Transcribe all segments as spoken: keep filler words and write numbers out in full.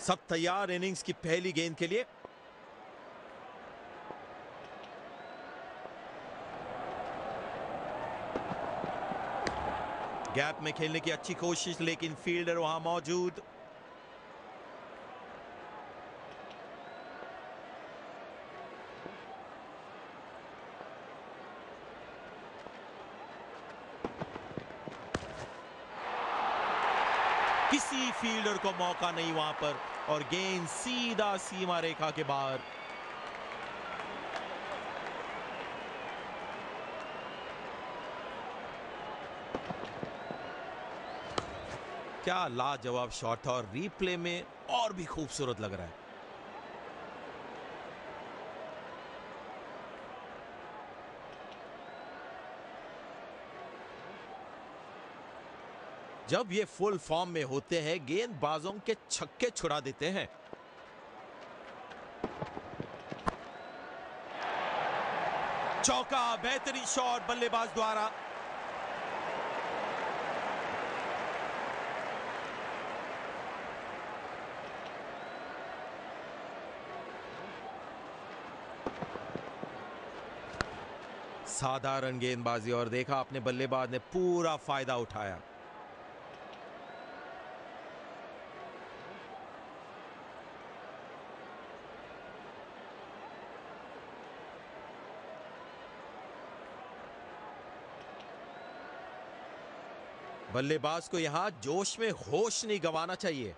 सब तैयार इनिंग्स की पहली गेंद के लिए। गैप में खेलने की अच्छी कोशिश, लेकिन फील्डर वहां मौजूद। किसी फील्डर को मौका नहीं वहां पर, और गेंद सीधा सीमा रेखा के बाहर। क्या लाजवाब शॉट था, और रीप्ले में और भी खूबसूरत लग रहा है। जब ये फुल फॉर्म में होते हैं, गेंदबाजों के छक्के छुड़ा देते हैं। चौका, बेहतरीन शॉट बल्लेबाज द्वारा। साधारण गेंदबाजी, और देखा आपने बल्लेबाज ने पूरा फायदा उठाया। बल्लेबाज को यहां जोश में होश नहीं गंवाना चाहिए।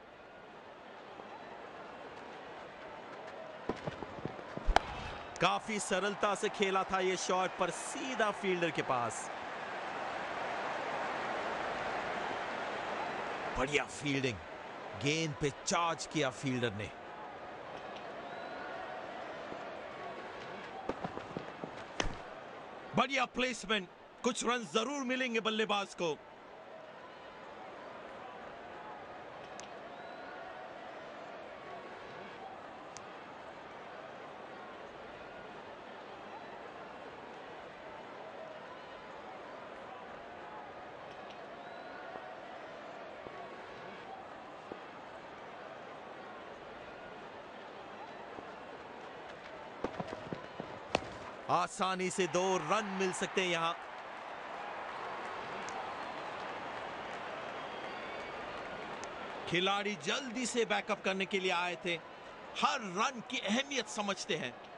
काफी सरलता से खेला था यह शॉट, पर सीधा फील्डर के पास। बढ़िया फील्डिंग, गेंद पे चार्ज किया फील्डर ने। बढ़िया प्लेसमेंट, कुछ रन जरूर मिलेंगे बल्लेबाज को। आसानी से दो रन मिल सकते हैं यहां। खिलाड़ी जल्दी से बैकअप करने के लिए आए थे, हर रन की अहमियत समझते हैं।